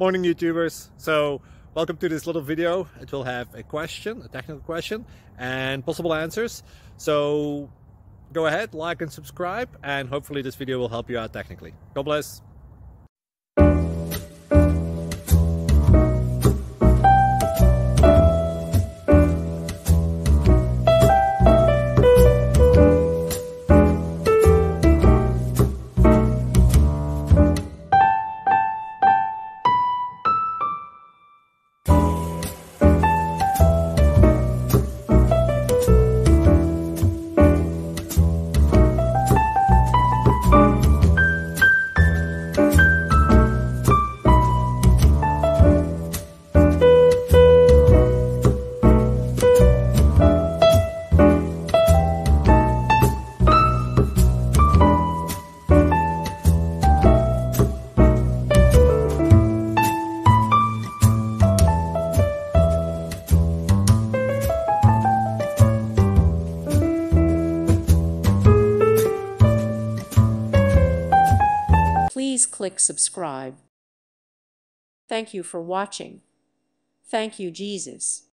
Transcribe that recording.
Morning YouTubers. So welcome to this little video. It will have a question, a technical question, and possible answers. So go ahead, like and subscribe, and hopefully this video will help you out technically. God bless. Please click subscribe. Thank you for watching. Thank you, Jesus.